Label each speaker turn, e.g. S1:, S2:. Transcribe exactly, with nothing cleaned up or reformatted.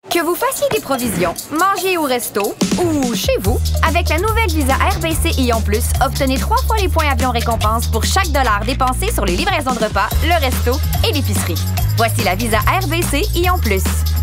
S1: Que vous fassiez des provisions, manger au resto ou chez vous, avec la nouvelle Visa R B C Ion Plus, obtenez trois fois les points avion récompense pour chaque dollar dépensé sur les livraisons de repas, le resto et l'épicerie. Voici la Visa R B C Ion Plus.